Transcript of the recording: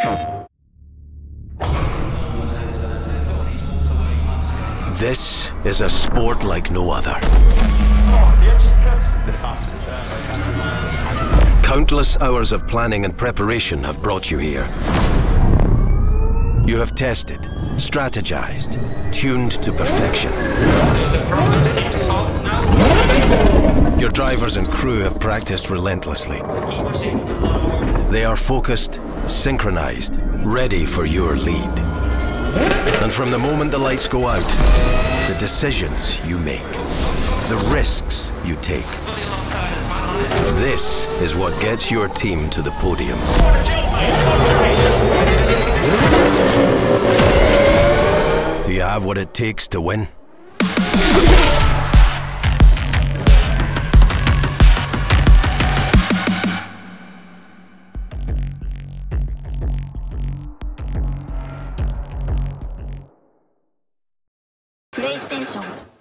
This is a sport like no other. Countless hours of planning and preparation have brought you here. You have tested, strategized, tuned to perfection. Your drivers and crew have practiced relentlessly. They are focused, synchronized, ready for your lead. And from the moment the lights go out, the decisions you make, the risks you take, this is what gets your team to the podium. Do you have what it takes to win? PlayStation